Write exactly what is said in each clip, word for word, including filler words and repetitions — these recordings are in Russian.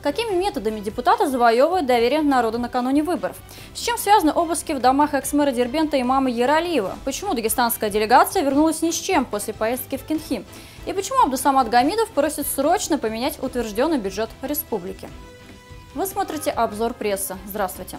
Какими методами депутаты завоевывают доверие народа накануне выборов? С чем связаны обыски в домах экс-мэра Дербента имама Ералиева? Почему дагестанская делегация вернулась ни с чем после поездки в Кинхи? И почему Абдусамат Гамидов просит срочно поменять утвержденный бюджет республики? Вы смотрите обзор прессы. Здравствуйте.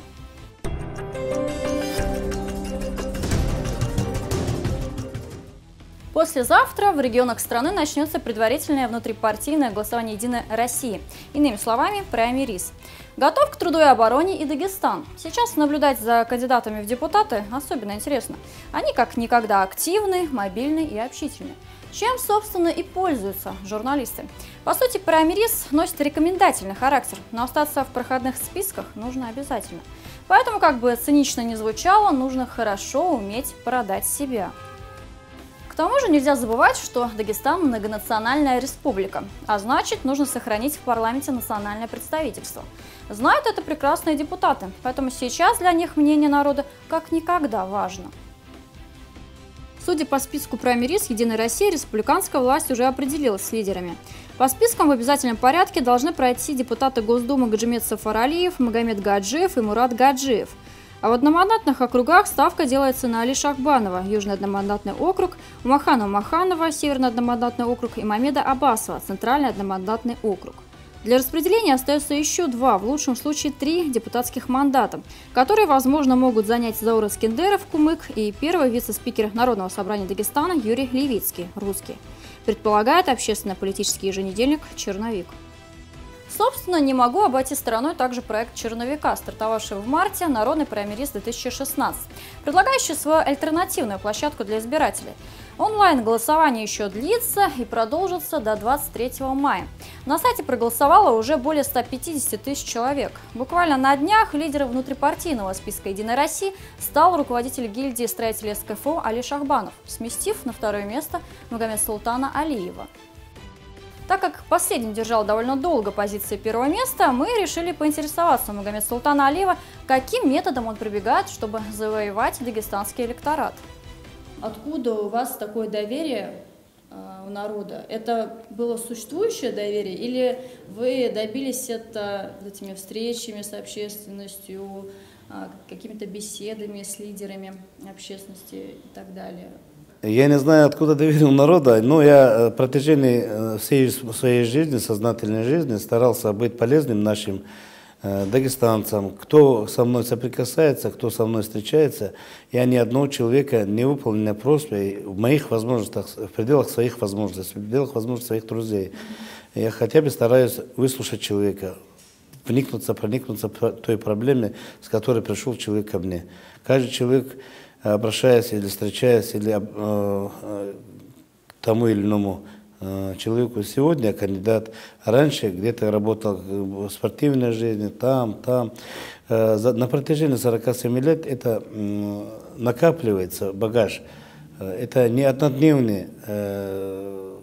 Послезавтра в регионах страны начнется предварительное внутрипартийное голосование «Единой России». Иными словами, праймериз. Готов к труду и обороне и Дагестан. Сейчас наблюдать за кандидатами в депутаты особенно интересно. Они как никогда активны, мобильны и общительны. Чем, собственно, и пользуются журналисты. По сути, праймериз носит рекомендательный характер, но остаться в проходных списках нужно обязательно. Поэтому, как бы цинично ни звучало, нужно хорошо уметь продать себя. К тому же нельзя забывать, что Дагестан – многонациональная республика, а значит, нужно сохранить в парламенте национальное представительство. Знают это прекрасные депутаты, поэтому сейчас для них мнение народа как никогда важно. Судя по списку праймериз «Единой России», республиканская власть уже определилась с лидерами. По спискам в обязательном порядке должны пройти депутаты Госдумы Гаджимет Сафаралиев, Магомед Гаджиев и Мурат Гаджиев. А в одномандатных округах ставка делается на Али Шахбанова, Южный одномандатный округ, Умахана Умаханова, Северный одномандатный округ и Мамеда Абасова, Центральный одномандатный округ. Для распределения остается еще два, в лучшем случае три депутатских мандата, которые, возможно, могут занять Заур Эскендеров, Кумык, и первый вице-спикер Народного собрания Дагестана Юрий Левицкий, русский, предполагает общественно-политический еженедельник «Черновик». Собственно, не могу обойти стороной также проект «Черновика», стартовавший в марте «Народный праймериз две тысячи шестнадцать», предлагающий свою альтернативную площадку для избирателей. Онлайн-голосование еще длится и продолжится до двадцать третьего мая. На сайте проголосовало уже более ста пятидесяти тысяч человек. Буквально на днях лидером внутрипартийного списка «Единой России» стал руководитель гильдии строителей СКФО Али Шахбанов, сместив на второе место Магомед Султана Алиева. Так как последний держал довольно долго позиции первого места, мы решили поинтересоваться у Магомеда Султана Алиева, каким методом он прибегает, чтобы завоевать дагестанский электорат. Откуда у вас такое доверие э, у народа? Это было существующее доверие или вы добились это этими встречами с общественностью, э, какими-то беседами с лидерами общественности и так далее? Я не знаю, откуда доверие у народа, но я на протяжении всей своей жизни, сознательной жизни, старался быть полезным нашим э, дагестанцам. Кто со мной соприкасается, кто со мной встречается, я ни одного человека не выполнил просьбу в моих возможностях, в пределах своих возможностей, в пределах возможностей своих друзей. Я хотя бы стараюсь выслушать человека, вникнуться, проникнуться в той проблеме, с которой пришел человек ко мне. Каждый человек, обращаясь или встречаясь или, э, э, к тому или иному э, человеку сегодня, кандидат, раньше где-то работал в спортивной жизни, там, там. Э, за, на протяжении сорока семи лет это э, накапливается багаж. Э, это не однодневный э,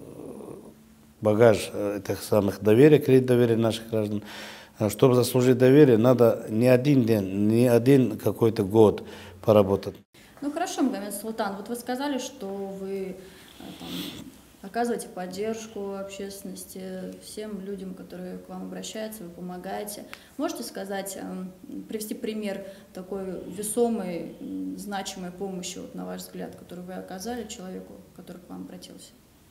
багаж э, этих самых доверия, кредит доверия наших граждан. Чтобы заслужить доверие, надо не один день, не один какой-то год поработать. Ну хорошо, Магомед Султан, вот вы сказали, что вы там оказываете поддержку общественности, всем людям, которые к вам обращаются, вы помогаете. Можете сказать, привести пример такой весомой, значимой помощи, вот, на ваш взгляд, которую вы оказали человеку, который к вам обратился?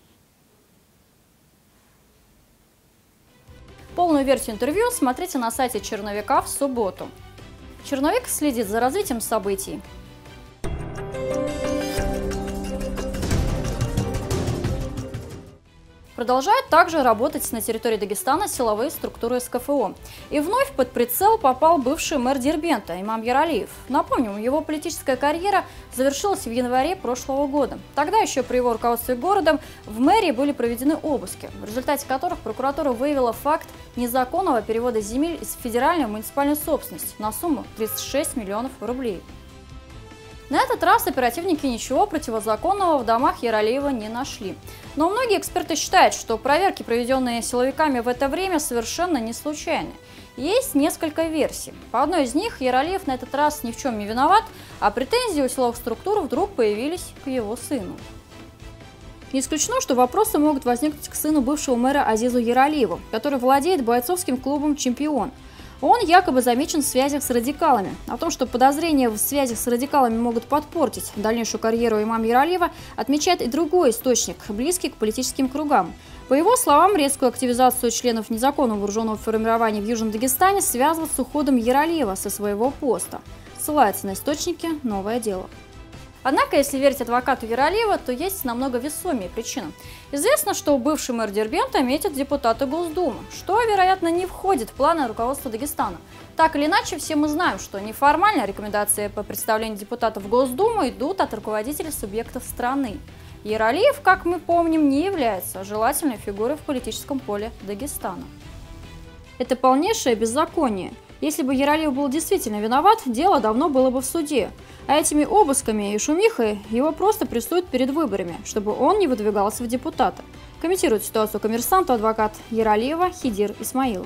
Полную версию интервью смотрите на сайте Черновика в субботу. Черновик следит за развитием событий. Продолжают также работать на территории Дагестана силовые структуры СКФО. И вновь под прицел попал бывший мэр Дербента имам Ералиев. Напомним, его политическая карьера завершилась в январе прошлого года. Тогда еще при его руководстве городом в мэрии были проведены обыски, в результате которых прокуратура выявила факт незаконного перевода земель из федеральной в муниципальную собственность на сумму тридцать шесть миллионов рублей. На этот раз оперативники ничего противозаконного в домах Ералиева не нашли. Но многие эксперты считают, что проверки, проведенные силовиками в это время, совершенно не случайны. Есть несколько версий. По одной из них Ералиев на этот раз ни в чем не виноват, а претензии у силовых структур вдруг появились к его сыну. Не исключено, что вопросы могут возникнуть к сыну бывшего мэра Азизу Ералиеву, который владеет бойцовским клубом «Чемпион». Он якобы замечен в связях с радикалами. О том, что подозрения в связях с радикалами могут подпортить дальнейшую карьеру имама Ералиева, отмечает и другой источник, близкий к политическим кругам. По его словам, резкую активизацию членов незаконного вооруженного формирования в Южном Дагестане связывают с уходом Ералиева со своего поста. Ссылается на источники «Новое дело». Однако, если верить адвокату Ералиева, то есть намного весомее причина. Известно, что бывший мэр Дербента метит депутата Госдумы, что, вероятно, не входит в планы руководства Дагестана. Так или иначе, все мы знаем, что неформальные рекомендации по представлению депутатов в Госдуму идут от руководителей субъектов страны. Ералиев, как мы помним, не является желательной фигурой в политическом поле Дагестана. Это полнейшее беззаконие. Если бы Ералиев был действительно виноват, дело давно было бы в суде. А этими обысками и шумихой его просто прессуют перед выборами, чтобы он не выдвигался в депутаты. Комментирует ситуацию коммерсанту адвокат Ералиева Хидир Исмаилов.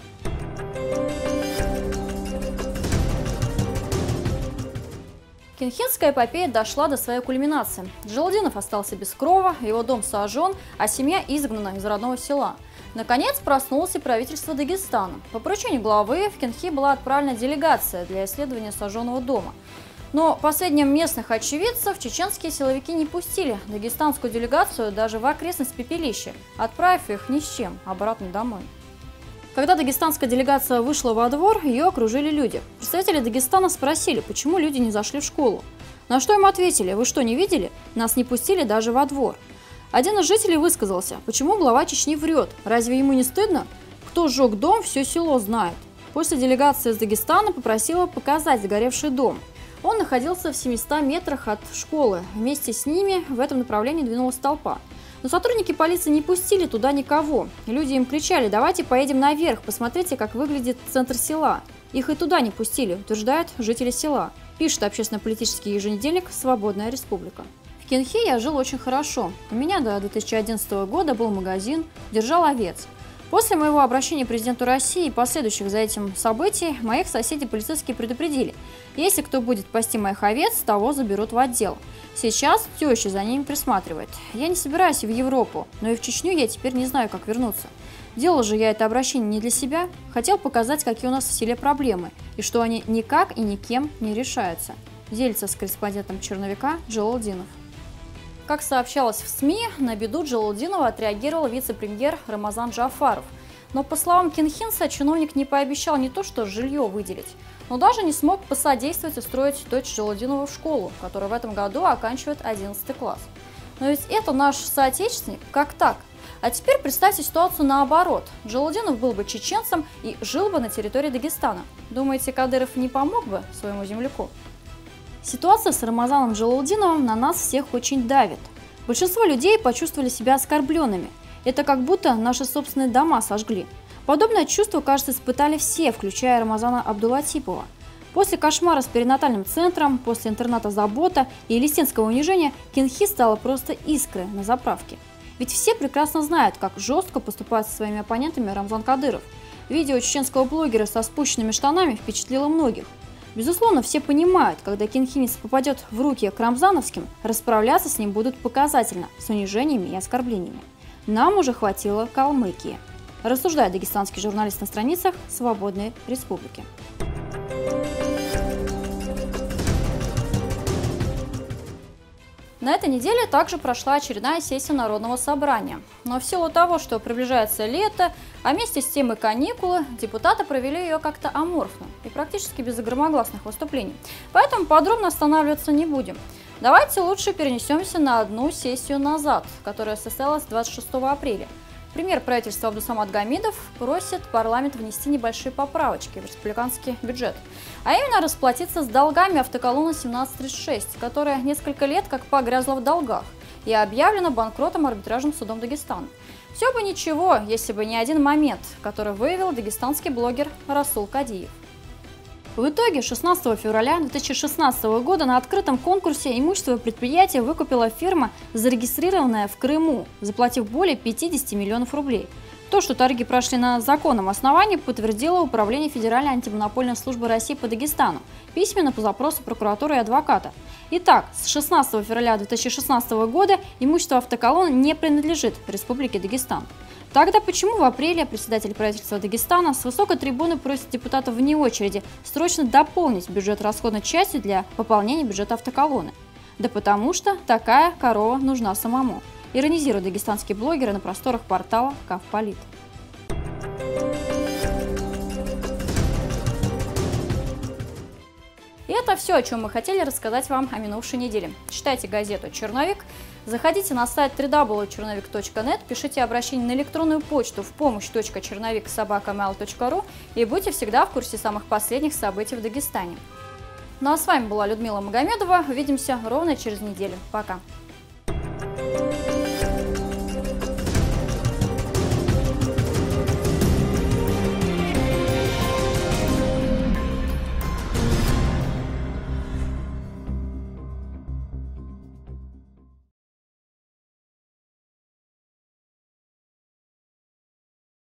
Кинхинская эпопея дошла до своей кульминации. Джалалдинов остался без крова, его дом сожжен, а семья изгнана из родного села. Наконец проснулось и правительство Дагестана. По поручению главы в Кинхи была отправлена делегация для исследования сожженного дома. Но по сведениям местных очевидцев, чеченские силовики не пустили дагестанскую делегацию даже в окрестность пепелища, отправив их ни с чем обратно домой. Когда дагестанская делегация вышла во двор, ее окружили люди. Представители Дагестана спросили, почему люди не зашли в школу. На что им ответили: вы что, не видели? Нас не пустили даже во двор. Один из жителей высказался: почему глава Чечни врет? Разве ему не стыдно? Кто сжег дом, все село знает. После делегация из Дагестана попросила показать сгоревший дом. Он находился в семистах метрах от школы. Вместе с ними в этом направлении двинулась толпа. Но сотрудники полиции не пустили туда никого. Люди им кричали: давайте поедем наверх, посмотрите, как выглядит центр села. Их и туда не пустили, утверждают жители села. Пишет общественно-политический еженедельник «Свободная республика». В Кинхи я жил очень хорошо. У меня до две тысячи одиннадцатого года был магазин, держал овец. После моего обращения к президенту России и последующих за этим событий, моих соседей полицейские предупредили: если кто будет пасти моих овец, того заберут в отдел. Сейчас теща за ними присматривает. Я не собираюсь в Европу, но и в Чечню я теперь не знаю, как вернуться. Делал же я это обращение не для себя, хотел показать, какие у нас в селе проблемы, и что они никак и никем не решаются. Делится с корреспондентом Черновика Джалалдинов. Как сообщалось в СМИ, на беду Джалалдинова отреагировал вице-премьер Рамазан Джафаров. Но, по словам кинхинца, чиновник не пообещал не то что жилье выделить, но даже не смог посодействовать устроить дочь Джалалдинова в школу, которая в этом году оканчивает одиннадцатый класс. Но ведь это наш соотечественник, как так? А теперь представьте ситуацию наоборот. Джалалдинов был бы чеченцем и жил бы на территории Дагестана. Думаете, Кадыров не помог бы своему земляку? Ситуация с Рамазаном Джалалдиновым на нас всех очень давит. Большинство людей почувствовали себя оскорбленными. Это как будто наши собственные дома сожгли. Подобное чувство, кажется, испытали все, включая Рамазана Абдулатипова. После кошмара с перинатальным центром, после интерната «Забота» и листинского унижения Кинхи стало просто искрой на заправке. Ведь все прекрасно знают, как жестко поступает со своими оппонентами Рамзан Кадыров. Видео чеченского блогера со спущенными штанами впечатлило многих. Безусловно, все понимают, когда кинхинец попадет в руки к рамзановским, расправляться с ним будут показательно, с унижениями и оскорблениями. Нам уже хватило Калмыкии, рассуждает дагестанский журналист на страницах «Свободной республики». На этой неделе также прошла очередная сессия Народного собрания. Но в силу того, что приближается лето, а вместе с тем и каникулы, депутаты провели ее как-то аморфно и практически без громогласных выступлений. Поэтому подробно останавливаться не будем. Давайте лучше перенесемся на одну сессию назад, которая состоялась двадцать шестого апреля. Премьер правительства Абдусамат Гамидов просит парламент внести небольшие поправочки в республиканский бюджет, а именно расплатиться с долгами автоколонны семнадцать тридцать шесть, которая несколько лет как погрязла в долгах и объявлена банкротом арбитражным судом Дагестана. Все бы ничего, если бы не один момент, который выявил дагестанский блогер Расул Кадиев. В итоге шестнадцатого февраля две тысячи шестнадцатого года на открытом конкурсе имущество предприятия выкупила фирма, зарегистрированная в Крыму, заплатив более пятидесяти миллионов рублей. То, что торги прошли на законном основании, подтвердило Управление Федеральной антимонопольной службы России по Дагестану письменно по запросу прокуратуры и адвоката. Итак, с шестнадцатого февраля две тысячи шестнадцатого года имущество автоколонны не принадлежит Республике Дагестан. Тогда почему в апреле председатель правительства Дагестана с высокой трибуны просит депутатов вне очереди срочно дополнить бюджет расходной частью для пополнения бюджета автоколонны? Да потому что такая корова нужна самому. Иронизируют дагестанские блогеры на просторах портала Кавполит. И это все, о чем мы хотели рассказать вам о минувшей неделе. Читайте газету «Черновик», заходите на сайт дабл ю дабл ю дабл ю точка черновик точка нет, пишите обращение на электронную почту в помощь точка черновик собака мейл точка ру и будьте всегда в курсе самых последних событий в Дагестане. Ну а с вами была Людмила Магомедова. Увидимся ровно через неделю. Пока!